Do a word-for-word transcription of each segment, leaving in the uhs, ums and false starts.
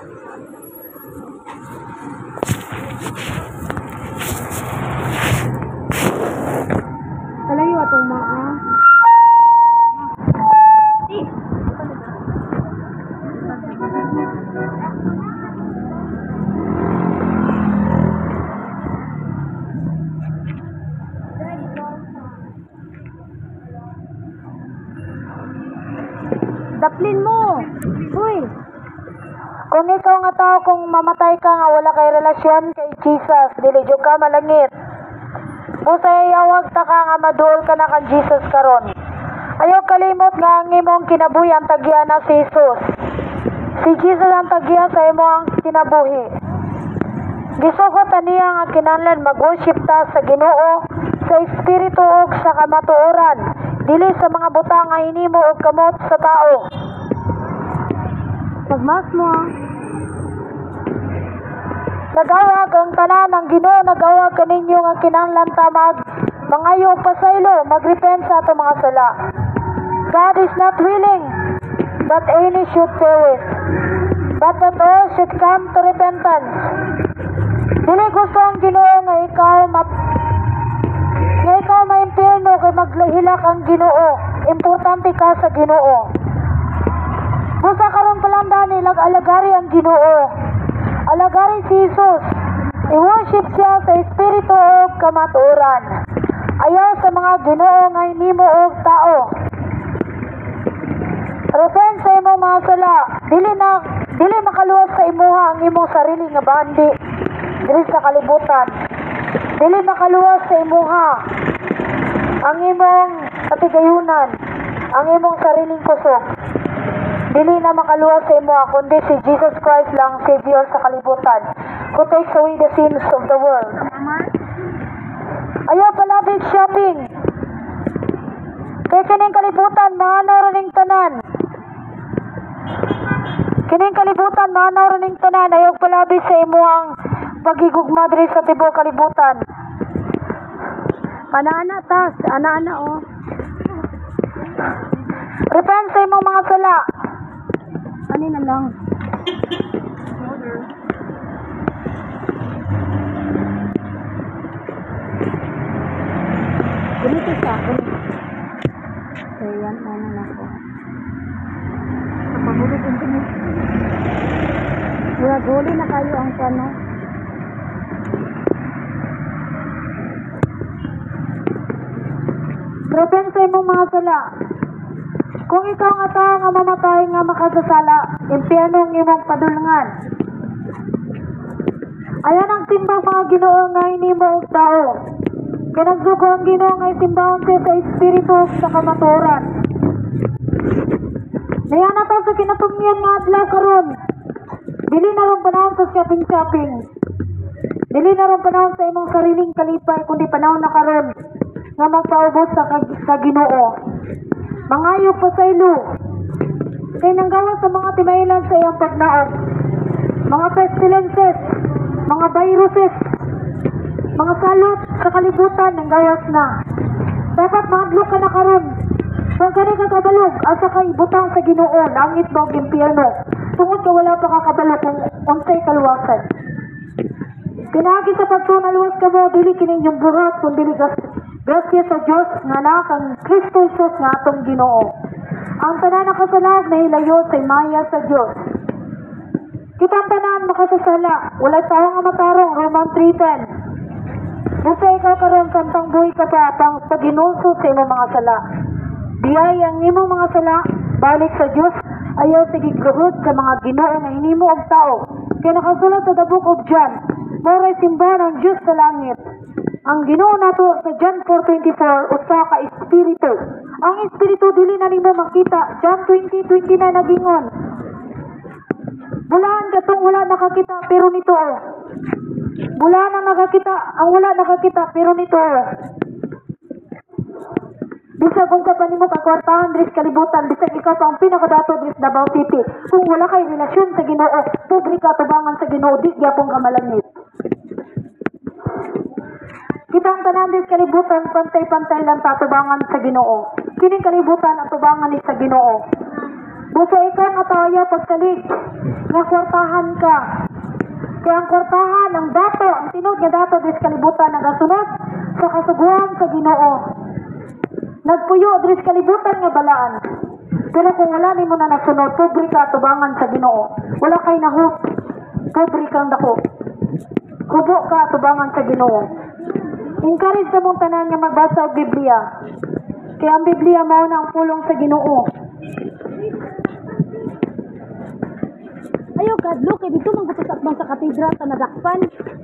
Kalayo atong mga. Daplin mo. Uy. Kung ikaw nga tao, kung mamatay ka nga wala kay relasyon kay Jesus, dili jud ka malangit. Busay yawag ta ka nga maduol ka na kang Jesus karon. Ayaw kalimot nga ang imong kinabuhi ang tagya na si Jesus. Si Jesus ang tagya sa imo ang kinabuhi. Gisugot aniya nga kinahanglan mag-worship ta sa Ginoo sa espiritu ug sa kamatuoran, dili sa mga butang nga hinimo og kamot sa tao. Pagmas mo. Nagawag ang tanan ng Ginoo, nagawag kaninyo nga kinahanglan ta mag mangayo og pasaylo, magrepent sa ato mga sala. God is not willing that any should perish, but that all should come to repentance. Dili gusto ang Ginoo nga ikaw mat nga ikaw maimpierno kay maglahilak ang Ginoo. Importante ka sa Ginoo. Busa karon palanda nilag alagari ang Ginoo. Alagari si Jesus. I-worship siya sa espiritu o kamatuoran. Ayaw sa mga Ginoo nga hinimo og tao. Repent sa imong mga sala. Dili na dili makaluwas sa imuha ang imong sarili nga bandi diri sa kalibutan. Dili makaluwas sa imuha ang imong katigayunan, ang imong sariling kusog. Dili na makaluwas sa imo kundi si Jesus Christ lang, Savior sa kalibutan, who takes away the sins of the world. Ayaw palabig shopping. Kaya kining kalibutan, maanaw rin tanan. Kining kalibutan, maanaw rin tanan. Ayaw palabig sa imo ang pagigugma diri sa tibuok kalibutan. Pana-ana tas, ana-ana oh. Repent sa imong mga sala. Ano na lang. Ganito sa akin. So yan, ano na ako. Kapahulog ang tinig. Mura guli na kayo ang kano. Repent sa imong mga sala. Kung ikaw nga tao nga mamatay nga makasasala, impyerno ang imong padulngan. Ayan ang timbang mga Ginoo nga hinimo og tao. Kaya nagsugo ang Ginoo nga itimbang siya sa espiritu sa kamatuoran. Nayan na ta sa kinatungyan nga adlaw karon. Dili na ron panahon sa shopping-shopping. Dili na ron panahon sa imong sariling kalipay, kundi panahon na karon nga magpaubos sa, sa Ginoo. Mangayog pasaylo. Kay nanggawas sa mga timaylan sa iyang pagnaog. Mga pestilences, mga viruses, mga salot sa kalibutan nanggawas na. Dapat mahadlok ka na karon. Kung kani ka kabalog, asa ka ibutang sa Ginoo, langit ba og impyerno. Tungod ka wala pa kakabalo kung unsay kaluwasan. Pinagi sa pagtunaluwas ka mo, dili kining yung buhat, kung dili gas grasya sa Diyos nga na kang Kristo Jesus nga atong Ginoo. Ang tanan nakasalag na hilayo sa maya sa Diyos. Kitang tanan makasasala, wala tao nga matarong, Roman three ten. Busa ikaw karon kantang buhay ka pa pang paginulso sa imong mga sala. Biyay ang imong mga sala, balik sa Diyos, ayaw sige gruhod sa mga Ginoo nga hinimo og tao. Kaya nakasulat sa the book of John, moray simbahan ang Diyos sa langit. Ang Ginoo nato sa John four twenty-four, usa ka espiritu. Ang espiritu dili na nimo makita. John twenty twenty-nine nagingon. Bulaan katong wala nakakita pero nito. Bulaan ang nakakita, ang wala nakakita pero nito. Bisag kung sa panimo kakwartahan diri sa kalibutan, bisag ikaw pa ang pinakadato diri sa Davao City. Kung wala kay relasyon sa Ginoo, pobre ka tubangan sa Ginoo, di gyapon ka malangit. Kitang tanan diri sa kalibutan, pantay-pantay lang tatubangan sa Ginoo. Kining kalibutan ang tubangan ni sa Ginoo. Buso ikaw nga tayo pagsalig nga kwartahan ka. Kaya ang kwartahan, ang dato, ang tinud nga dato dis kalibutan nagasunod sa kasuguan sa Ginoo. Nagpuyo dis kalibutan nga balaan. Pero kung wala ni mo na nasunod, pobre ka tubangan sa Ginoo. Wala kay nahut. Pobre kang dako. Kubo ka tubangan sa Ginoo. Encourage sa mong tanan nga magbasa og Biblia. Kaya ang Biblia mao na ang pulong sa Ginoo. Ayaw kadlo kay dito man gusto sa sa katedral ta nadakpan.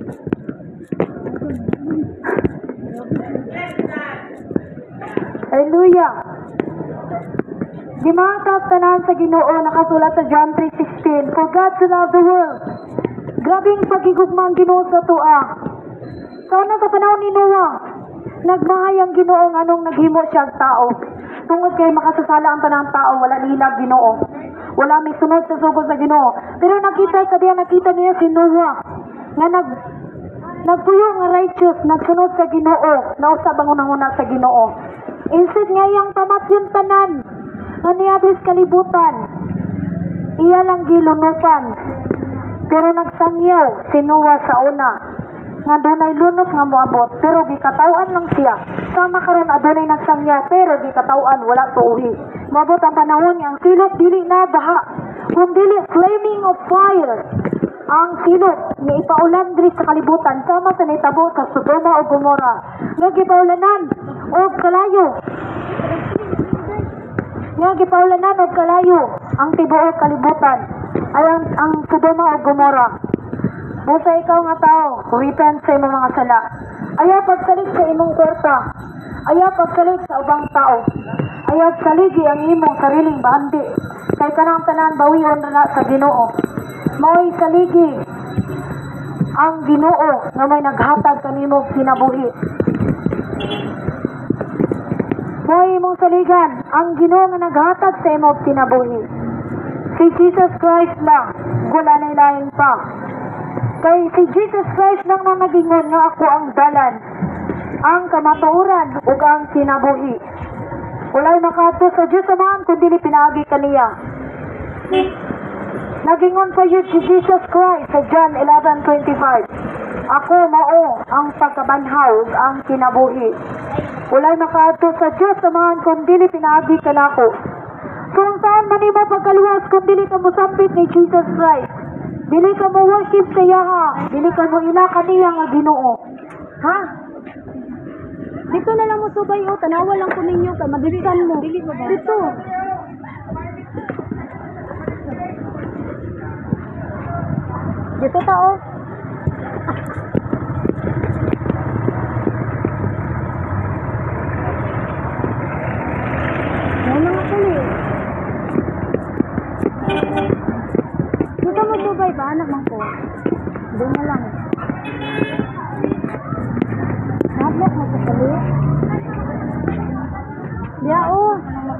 Hallelujah. Gimatap tanan sa Ginoo nakasulat sa John three sixteen. For God so loved the world. Grabing pagigugma ang Ginoo sa tua. Kauna sa panahon ni Noah, nagmahay ang Ginoo nganong naghimo siya og tao. Tungod kay makasasala ang tanang tao, wala nila Ginoo. Wala may sunod sa sugod sa Ginoo. Pero nakita kadiya nakita niya si Noah nga nag nagpuyo nga righteous, nagsunod sa Ginoo, nausab ang unang-una sa Ginoo. Instead nga iyang tamat yung tanan, nga niabis kalibutan, iya lang gilunupan. Pero nagsangyaw si Noah sa una, nga dunay lunok nga moabot, pero gikatawan lang siya. Sama karon adunay nagsangyaw, pero gikatawan wala tuuhi. Moabot ang panahon nga ang silot dili na baha, kung dili flaming of fire. Ang silot nga ipaulan diri sa kalibutan sama sa nitabo sa Sodoma o Gomora. Nga gipaulanan og kalayo. Nga gipaulanan og kalayo ang tibuok kalibutan ay ang, ang Sodoma o Gomora. Busa ikaw nga tao, repent sa imong mga sala. Ayaw pagsalig sa imong kwarta. Ayaw pagsalig sa ubang tao. Ayaw saligi ang imong sariling bahandi. Kay kanang tanan bawion na sa Ginoo. Mao'y saligi ang Ginoo nga may naghatag kanimo kinabuhi. Mao'y imong saligan ang Ginoo nga naghatag sa imong kinabuhi. Si Jesus Christ lang, wala na ilahin pa. Kay si Jesus Christ lang na nagingon nga ako ang dalan, ang kamatuoran ug ang kinabuhi. Walay makaadto sa Dios Amahan kun dili pinaagi kaniya. Nagingon pa yun si Jesus Christ sa John eleven twenty-five. Ako mao ang pagkabanhaw ug ang kinabuhi. Walay makaadto sa Dios Amahan kun dili pinaagi kanako. So saan man imo pagkaluwas kun dili ka mosambit ni Jesus Christ? Dili ka mo worship sa Yaha, dili ka mo ila kaniya nga Ginoo. Ha? Dito na lang mo subay o tanawa lang ko ninyo kay madilikan mo. Dito. Dito tao. May mga kuli. Dito mo subay ba anak man ko? Doon na lang. Nablok mo sa kali. Ya oh.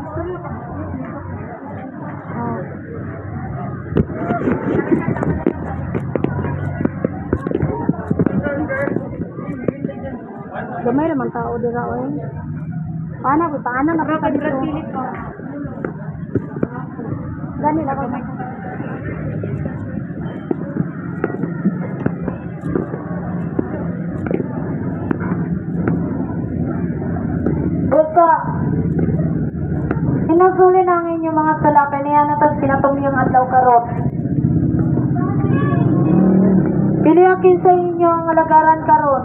Oh. Gamay naman tao dira oy. Paano ba paano na ka dito? Gani na ba? Basta, sinusuli na ang inyong mga sala, kaniya na tas pinatumiyang adlaw karot. Piliakin sa inyo ang alagaran karon.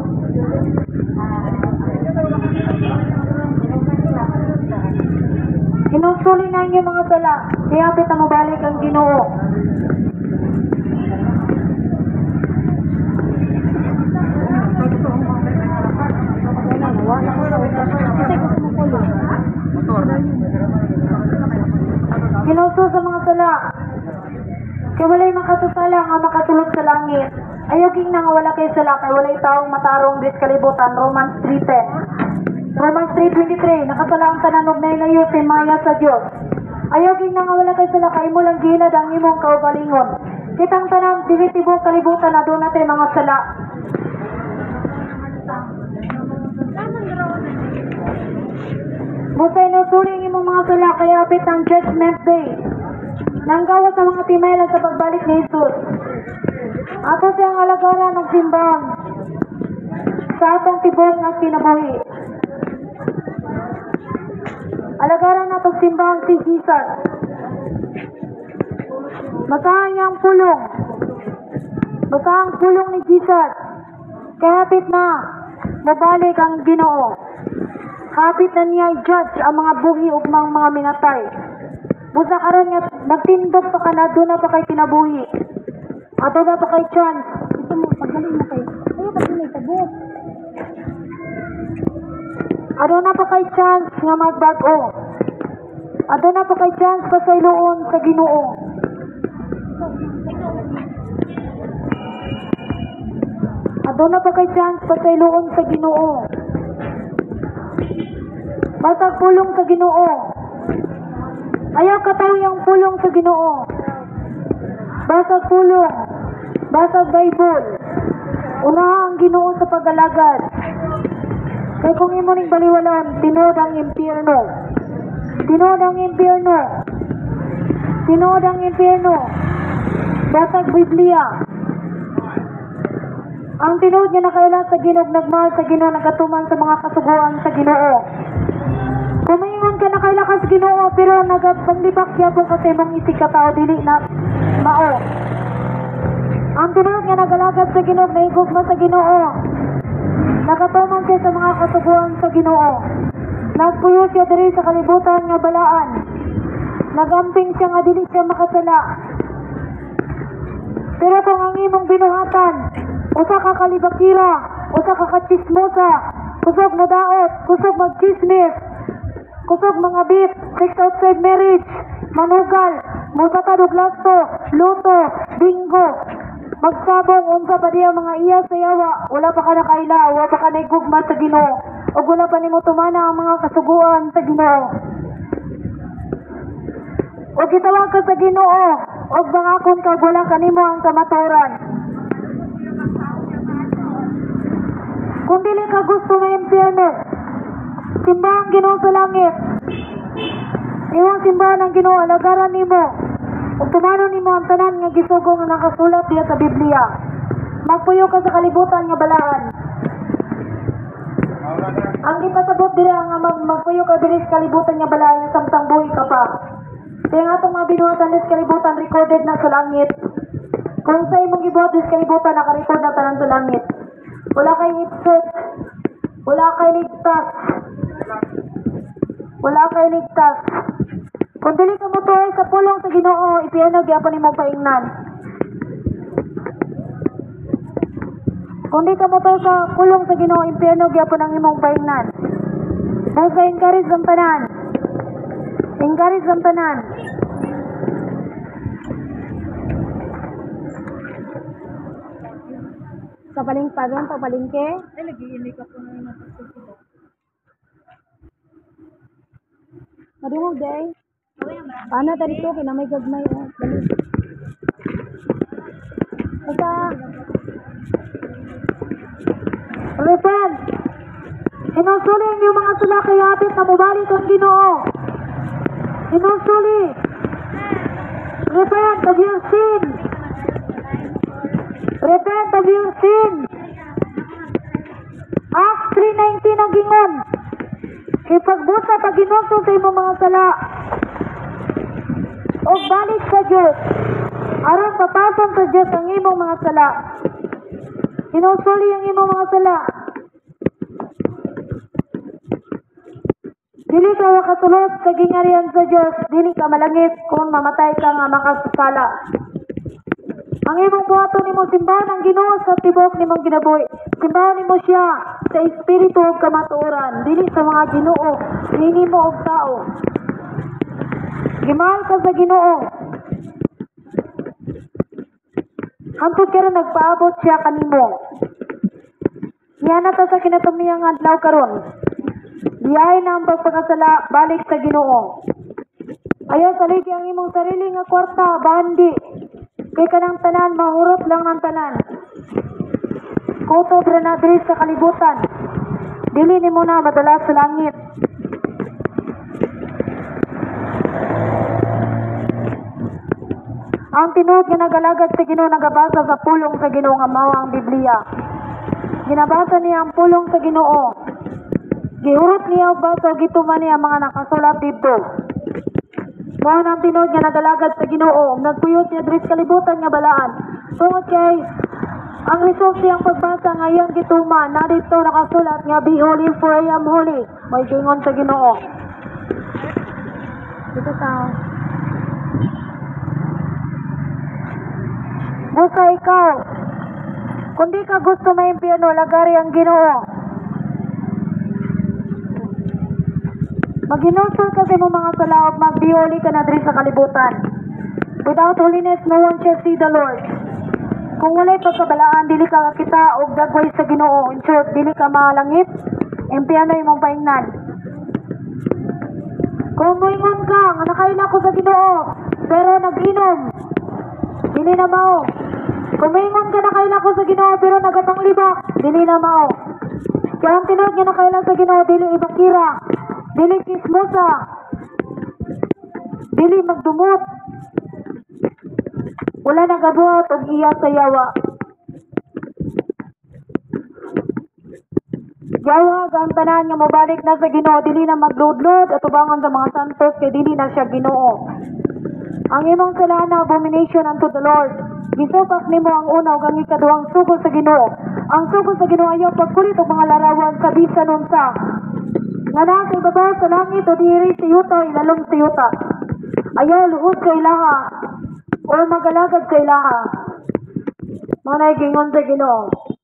Sinusuli na ang inyong mga sala, kaya pita mo balik ang Ginoo. Sinuso sa mga sala. Kaya walay makasusala nga makatulog sa langit. Ayoging nang wala kay sala kay walay taong matarong dis kalibutan. Romans three ten. Romans three twenty-three. Nakasala ang tananog na ilayo si Maya sa Diyos. Ayoging nang wala kay sala kay mo lang ginad ang imong kaugalingon. Kitang tanang diritibong kalibutan na doon natin mga sala. Busay no tuling imong mga sala kaya apit ang judgment day. nang gawa sa mga timaylan sa pagbalik ni Jesus. Ato siyang alagaran ng simbahan sa atong tibok nga kinabuhi. Alagaran natong simbahan si Jesus. Basahan niyang pulong. Basahan ang pulong ni Jesus. Kaya hapit na mabalik ang Ginoo. Hapit na niya i-judge ang mga buhi ug mga mga minatay. Busa karon nga nagtindog pa ka na, doon na pa kay kinabuhi. Ato na pa kay chance. Ito mo, pagaling na kayo. Ayaw kasi may tabok. Ato na pa kay chance nga magbag-o. Ato na pa kay chance pa sa iluon sa Ginoo. Ato na pa kay chance pa sa iluon sa Ginoo. Basag pulong sa Ginoo. Ayaw katawiyang pulong sa Ginoo. Basag pulong. Basag Bible. Unaha ang Ginoo sa pag-alagad. Kay kung imo ning baliwalan, tinuod ang impyerno. Tinuod ang impyerno. Tinuod ang impyerno. Basag Biblia. Ang tinuod nga nakailan sa Ginoo, nagmahal sa Ginoo, nagatuman sa mga kasuguan sa Ginoo. Kumingon ka na kailakas Ginoo, pero nagapanglibak yabong kasi mong isig ka tao, dili na mao. Ang tinuod nga nagalagad sa Ginoo, naigugma sa Ginoo. Nagatuman siya sa mga kasuguan sa Ginoo. Nagpuyo siya diri sa kalibutan nga balaan. Nagamping siya nga dili siya makasala. Pero kung ang imong binuhatan, usa ka kalibakira, usa ka kachismosa, kusog mo daot, kusog magchismis, kusog mga bit, sex outside marriage, manugal, musatad og lasto, luto, bingo, magsabong unsa pa diya mga iya sa yawa, wala pa ka nakaila, wala pa ka naigugma sa Ginoo, o wala pa nimo tumana ang mga kasuguan sa Ginoo. O gitawag ka sa Ginoo, o bangakon ka wala kanimo ang kamaturan. Kung dili ka gusto ng impyerno, simbahan Ginoo sa langit. Iwang simbahan ang Ginoo, alagaran nimo. Ug tumanon nimo ang tanan nga gisugo nga nakasulat diya sa Biblia. Magpuyo ka sa kalibutan nga balaan. Ang gipasabot dira nga mag magpuyo ka diri sa kalibutan nga balaan nga samtang buhi ka pa. Kaya nga itong mga binuhatan sa kalibutan recorded na sa langit. Kung sa imong gibuhat sa kalibutan naka-record na tanan sa langit. Wala kay ipset. Wala kay ligtas. Wala kay ligtas. Kung dili ka mo tuoy sa pulong sa Ginoo, ipiyano gyapon imong paingnan. Kung di ka mo tuoy sa pulong sa Ginoo, ipiyano gyapon ang imong paingnan. Busa encourage ang tanan. Encourage ang tanan. Sa palingpagan, pa palingke. Ay, nag-iimik ako na yung napagsusunod. Madungog day. Paano tayo dito? Kinamay gagmay. Oh. Dali. Basta. Repent! Inusuli ang iyong mga sala kay hapit na mubalik ang Ginoo. Inusuli. Repent of your sin. Repent of your sin. Acts three nineteen ang gingon. Ipagbusa pag ginusong sa imong mga sala. O balik sa Diyos. Aron papasan sa Diyos ang imong mga sala. Inusuli ang imong mga sala. Dili ka makatulog sa gingarihan sa Diyos. Dili ka malangit kung mamatay ka nga makasala. Ang imong buhaton nimo simbahan ang Ginoo sa tibok nimong ginabuhi. Simbahan nimo siya sa espiritu ug kamatuoran, dili sa mga Ginoo, dili mo og tao. Gimahal ka sa Ginoo. Hangtod karon nagpaabot siya kanimo. Niya na ta sa kinatumiyang adlaw karon. Diay na ang pagpakasala balik sa Ginoo. Ayaw saligi ang imong sarili nga kwarta, bandi. Kay kanang tanan, mahurot lang ng tanan. Kutob ra na diri sa kalibutan. Dili nimo na madala sa langit. Ang tinuod nga nagalagad sa Ginoo nagabasa sa pulong sa Ginoo nga mao ang Biblia. Ginabasa niya ang pulong sa Ginoo. Gihurot niya og baso gituman niya ang mga nakasulat dito. Mao ang tinuod nga nagalagad sa Ginoo, nagpuyot siya diri sa kalibutan nga balaan. Tungod kay ang result siyang pagbasa nga iyang gituman na dito nakasulat nga be holy for I am holy. May gingon sa Ginoo. Dito tao. Busa ikaw, kung di ka gusto maimpyerno, lagari ang Ginoo. Maginusol kasi mo mga salaog, magdioli ka na diri sa kalibutan. Without holiness, no one shall see the Lord. Kung walay pagkabalaan, dili ka kita og dagway sa Ginoo. In short, dili ka malangit, impyerno imong paingnan. Kung moingon ka, nga nakaila ko sa Ginoo, pero nag-inom, dili na mao. Kung moingon ka nakaila ko sa Ginoo, pero nagapanglibak, dili na mao. Kaya ang tinuod nga nakaila sa Ginoo, dili ibakira, dili kismosa, dili magdumot, wala nagabuhat og iya sa yawa. Yawa ang tanan nga mobalik na sa Ginoo, dili na magludlod at ubangan sa mga santos kay dili na siya Ginoo. Ang imong sala na abomination unto the Lord. Gisupak nimo ang una ug ang ikaduhang sugod sa Ginoo. Ang sugod sa Ginoo ayaw pagkulit og mga larawan sa bisan unsa. Nga nasa ibabaw sa langit o diri sa yuta ilalom sa yuta. Ayaw luhod sa ilaha o magalagad sa ilaha. Manay gingon sa Ginoo.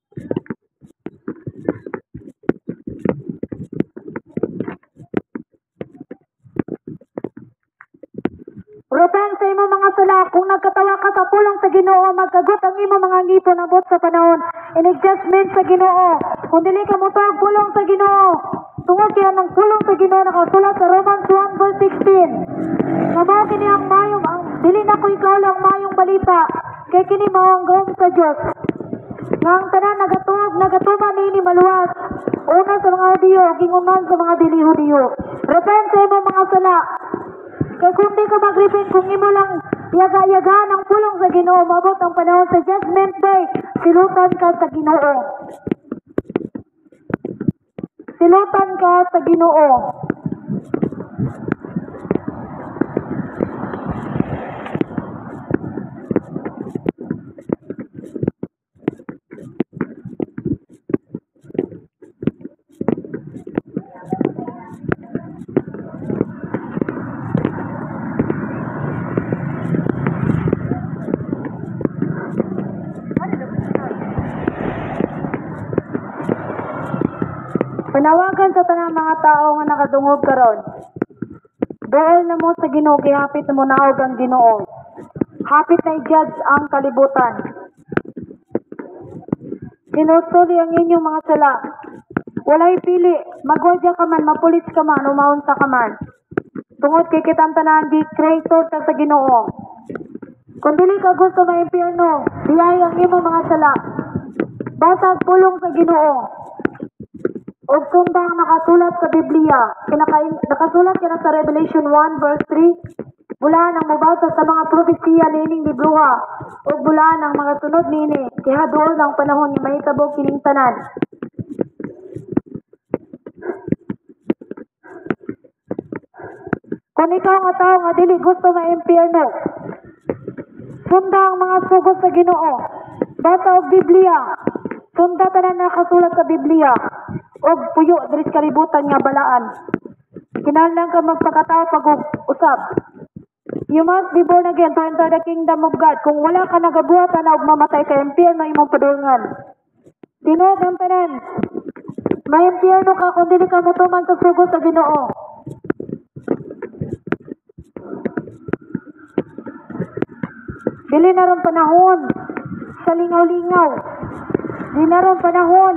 Repent sa imo mga sala, kung nagkatawa ka sa pulong sa Ginoo, magkagot ang imo mga ngipon abot sa panahon. In-adjustment sa Ginoo. Kung dili ka mutog pulong sa Ginoo, tungod kaya ng pulong sa Ginoo nakasulat sa Romans one verse sixteen. Nga mao kini ang mayong, ang dili na ko ikaw lang mayong balita, kay kini mao ang gawom sa Dios. Nga ang tanan nagatuog, nagatuman ni maluwas. Una sa mga Hudiyo, gingunan sa mga dili Hudiyo. Repent sa imo mga sala. Kaya kung di ka mag-repent, kung imo lang yaga-yagaan ang pulong sa Ginoo, mabot ang panahon sa judgment day, silutan ka sa Ginoo. Silutan ka sa Ginoo. Panawagan sa tanang mga tao nga nakadungog karon. Dool na mo sa Ginoo, kay hapit na mo naog ang Ginoo. Hapit na i-judge ang kalibutan. Sinusuli ang inyong mga sala. Walay pili, magwadya ka man, mapulis ka man, umaunsa ka man. Tungod kay kitang tanan, di creator ka sa Ginoo. Kung dili ka gusto maimpyerno, diyay ang imong mga sala. Basag pulong sa Ginoo. O sundang nakasulat sa Biblia, kinakain, nakasulat kina sa Revelation one verse three, bulan ang mabasa sa mga propesiya nining libruha, o bulan ang mga sunod nini, kaya doon ang panahon ni mahitabo kining tanan. Kung ikaw nga tao nga dili gusto maimpyerno, sunda ang mga sugod sa Ginoo, basa og Biblia, sunda tanan nakasulat sa Biblia, og puyo diri sa kalibutan nga balaan. Kinahanglan ka magpakatao pag-usab. You must be born again to enter the kingdom of God. Kung wala ka nagabuhatan og mamatay ka, impyerno imong padulngan. Tinuod ang tanan. May impyerno ka kung dili ka mutuman sa sugod sa Ginoo. Dili na ron panahon sa lingaw-lingaw. Dili na ron panahon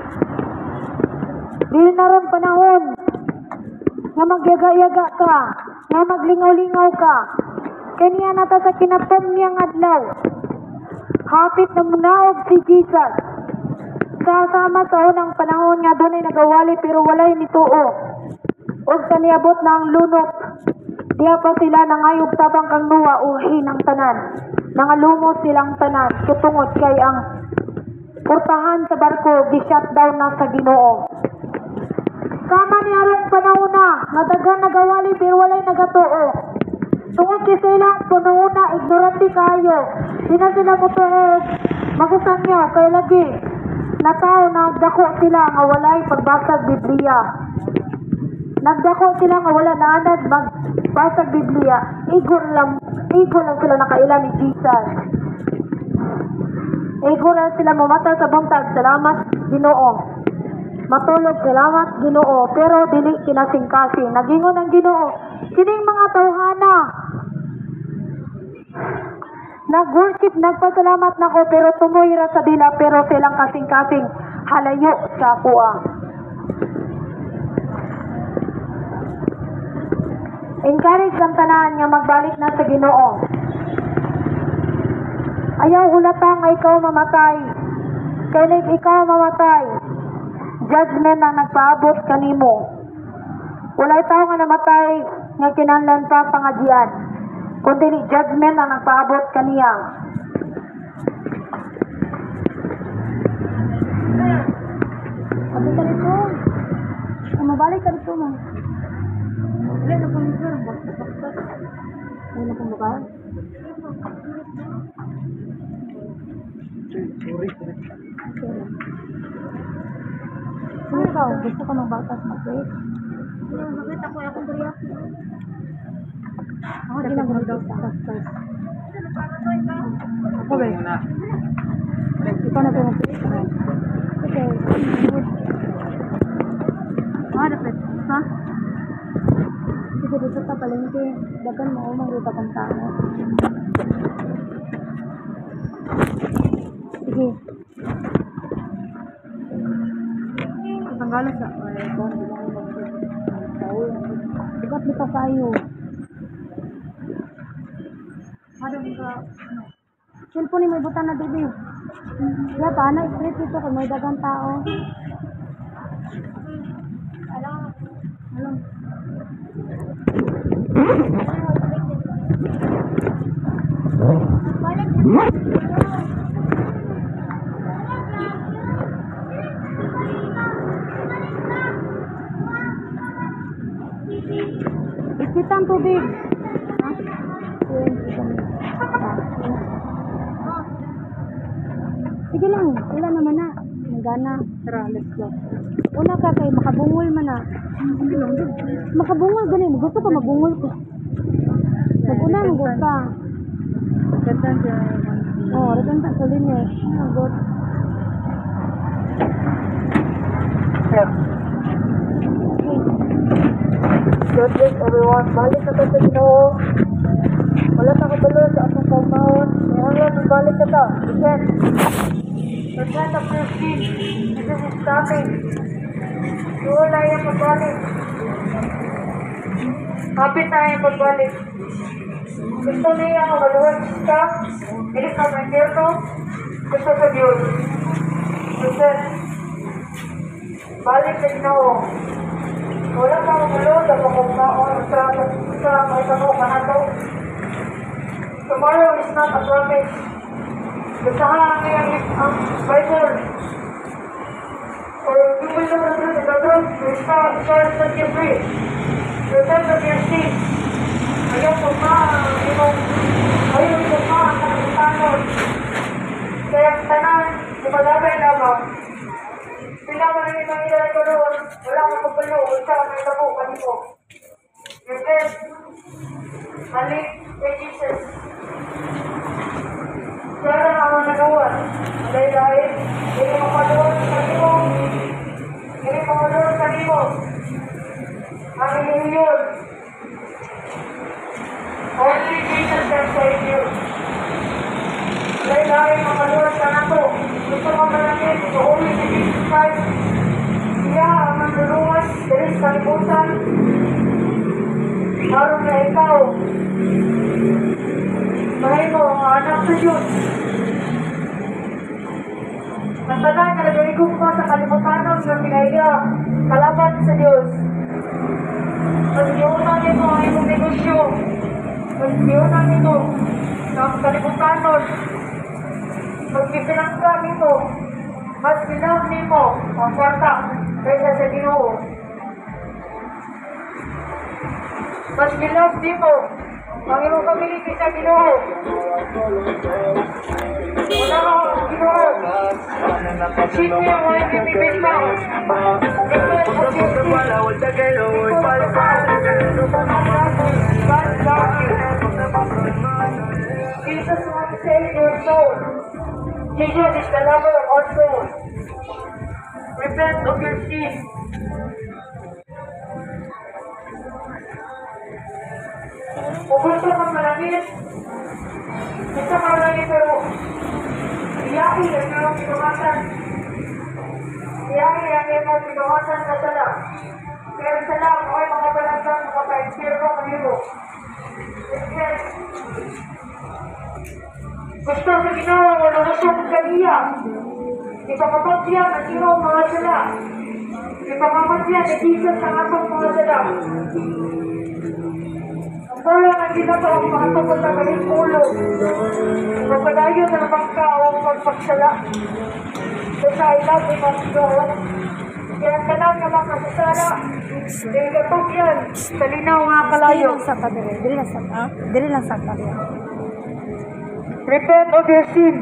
Dili na ron panahon nga magyaga-yaga ka, nga maglingaw-lingaw ka. Kaniya nata sa kinatom niyang adlaw. Hapit na munaog si Jesus. Kasama sa unang panahon nga doon ay nagawali pero walay nituo. O sa niabot na ang lunok, diya pa sila nangayog tabang kang nuwa uhin ang tanan. Nangalumos silang tanan tutungod kay ang portahan sa barko gi-shutdown na sa Ginoo. Kama ni arong panahon na nga daghan nagawali pero walay nagatuo. Tungod kay silang panahon na ignorante kayo. Di na sila mutuog magusangyo kay lagi na tao nagdako sila nga walay pagbasag Biblia. Nagdako sila nga wala naanad magbasag Biblia. Igor lang, igor lang sila nakaila ni Jesus. Igor lang sila mamata sa buntag. Salamat Ginoo. Matulog, salamat Ginoo. Pero dili kinasingkasing. Nagingon ang Ginoo. Kining mga tawhana. Nag-worship, nagpasalamat na ko pero tumoy ra sa dila pero silang kasing-kasing halayo sa kuha. Encourage ang tanan nga magbalik na sa Ginoo. Ayaw ulatang nga ikaw mamatay. Kailig ikaw mamatay. Judgment ang nagpaabot kanimo. Walay tao nga namatay nga kinahanglan pa pangadyan. Kundi ni judgment ang nagpaabot kaniya. Sabi ka rito. Ay, mabalik ka rito mo. Wala na kung ito. Baktas. Ay, na kung mabalik. Sorry. Okay lang. Ano ikaw? Gusto ka magbatas mag-wait? Bakit ako akong bariya? Ako din ang gumagawa sa bastas. Ako ba? Ikaw na ito mag-wait? Okay. Ah, dapat. Ha? Sige, dito sa palengke. Dagan mo, magruta kang tao. Sige. Tanggalan sa ay ko. Sikat dito kayo. Ada ka ano? Cellphone ni may butang na dibi. Kaya pa na straight dito kung may dagang tao. Alam. Alam. Ikitang tubig. Sige lang, wala naman na. Nagana. Tara, let's go. Una ka kay makabungol man na. Hindi lang. Makabungol ganin. Gusto ka magbungol ko. Pag-una mo gusto. Ganda siya. Oo, oh, rekan sa linya. Oh, good. Yeah. Okay. God bless everyone. Balik ka ta sa Ginoo. Wala ta kabalo sa atong pagmahon. Kailangan balik ka ta. Again. Repent of your sin. Jesus is coming. Wala yung pagbalik. Kapit na yung pagbalik. Gusto niya ang maluwas ka. Hindi ka mandirno. Gusto sa Diyos. Gusto. Balik sa Ginoo. Wala pa ang malo sa pagkakaon sa sa may tanong kanato. Tomorrow is not a promise. Basahan ang ang Bible. Or you will know the truth, and the truth will start to set you free. Repent of your sin. Ayaw po ma ang imong ayaw po ma ang nakitanon. Kaya ang tanan, lumalabay lamang. Sila mo rin ang ilan ko doon. Wala akong kapalo. Isa ang may tabo kanito. Repent. Balik kay Jesus. Siya na ang mga nagawan. Dahil-dahil, hindi mo kadoon sa kanimo. Hindi mo kadoon sa kanimo. Ang iniyon. Only Jesus can save you. Dahil-dahil, makadoon ka na to. Gusto ko malangin, so only si Jesus Christ. Siya ang manluluwas, dahil sa kalibutan. Harap na ikaw. Bahay mo, ang anak sa Diyos. Nasalan na nagayigong ko sa kalibutan ng pinaiya, kalaban sa Diyos. Pag-iunan nito ang imong negosyo, pag-iunan nito ng kalibutanon. Magpipinangka nimo, mas bilang nimo ang kwarta kaysa sa Ginoo. Mas bilang nimo ang iyong pamilya sa Ginoo. Wala ka ang Ginoo. Sino yung mga ibibigma? Jesus wants to save your soul. Jesus is the lover of our soul. Repent of your sin. Kung gusto kang malangit, gusto kang malangit pero iyakin ang iyong pinuhasan. Iyakin ang iyong pinuhasan na sala. Pero sala ako ay mga balagang makaka-inspiro kanilo. Yes. Gusto sa Ginoo ang lulusong kaniya. Ipapapagyan ang iyong mga sala. Ipapapagyan ni Jesus ang atong mga sala. Wala nga ginagawa ang mga tungkol na kaming ulo. Magpadayon na naman ka ang pagpagsala. Kasi I love you, Mas Lord. Kaya ka lang naman kasasala. Dahil katong yan, kalinaw nga kalayo. Dili lang sa kadire, dili lang sa ah, dili lang sa kadire. Repent of your sin.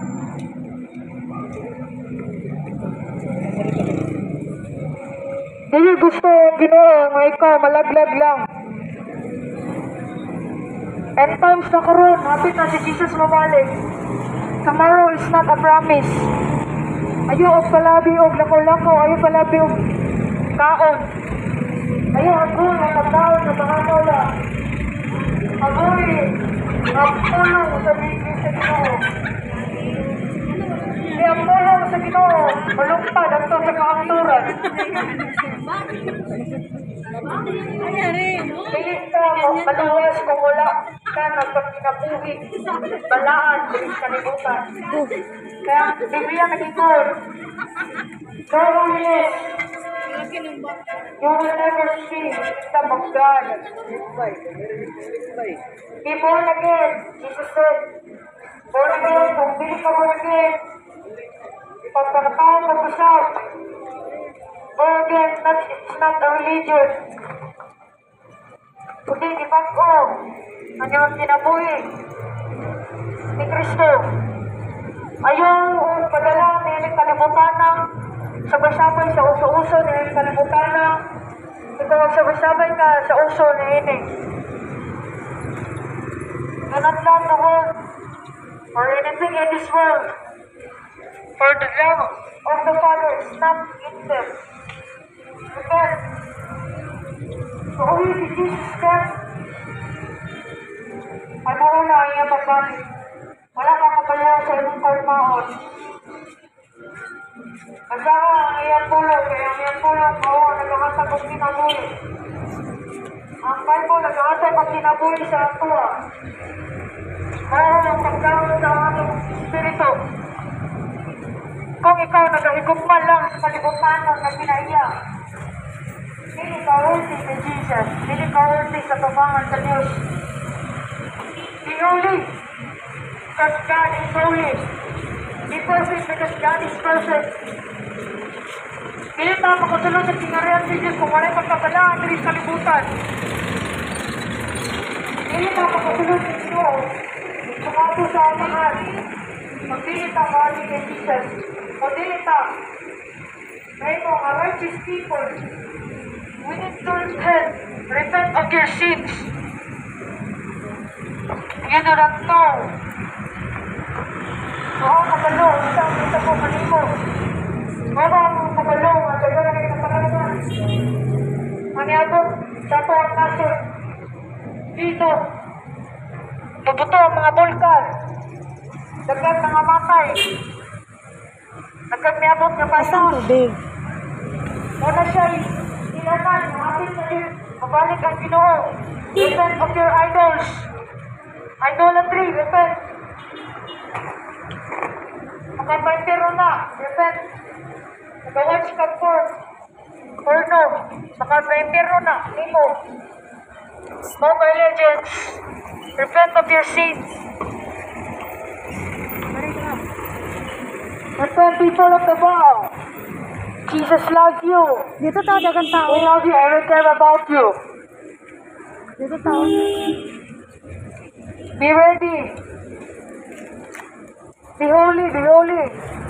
Dili gusto ang Ginoo nga ikaw malaglag lang. End times na karon, hapit na si Jesus mabalik. Tomorrow is not a promise. Ayaw og palabi og lakaw-lakaw, ayaw palabi og kaon. Ayaw agoy ang pagkaon sa mga mola. Agoy ang pulong sa bibig sa Ginoo. Di ang pulong sa Ginoo, malungpad ang to sa kaakturan. Dili ka maluwas kung wala ka nagpagkinabuhi, balaan, bilis kalibutan. Kaya, Biblia nag-ikor. So, yes, you will never see the kingdom of God. Be born again, Jesus said. Born again, kung hindi ka born again, pagkakataon mo kusap. Born again, that is not a religion. Kundi di bago ang iyong kinabuhi ni Kristo. Ayaw padala niya kalibutan na sabay-sabay sa uso-uso niya kalibutan na ito sabay-sabay ka sa uso ni ini. Do not love the world or anything in this world, for the love of the Father is not in them. Because so only si Jesus Christ ay mawala ang iyong pagbalik. Wala kang kapala sa iyong kalmaon. Asawa ang iyong pulong, kaya ang iyong pulong mao ang nagkakasag ang kinabuhi. Ang Bible nagkakasag ang kinabuhi sa atua. Mao ang pagkaon sa atong spirito. Kung ikaw nagahigugman lang sa kalibutan na kinaiya, dili ka ulti kay Jesus, dili ka ulti sa tubangan sa Diyos. Be holy, because God is holy. Be perfect because God is perfect. Dili ta makasulod sa tingarihan si Diyos kung wala'y pagkabalaan diri sa kalibutan. Dili ta makasulod sa Diyos kung ato sa amahan. Kung dili ta mahali kay Jesus, kung dili ta may mga righteous people, we need to repent. Repent of your sins. You do not know. So, ang kabalo, isang isa po kanimo. Mga ang kabalo, ang taga na kayo ng pangalaman. Maniabot, sa po ang nasod. Dito, bubuto ang mga bulkan. Dagat mga matay. Nagkagniabot ng Asang pasos. tubig? Muna siya'y ilanan, hapit na rin, mabalik ang Ginoo. Repent of your idols. Idolatry, repent. Makapaintero na, repent. Nagawatch ka for porno, makapaintero na, nimo. Mobile Legends, repent of your sins. people of the world. Jesus loves you. Dito tao, dagang tao. We love you and we care about you. Dito tao. Be ready. Be holy, be holy.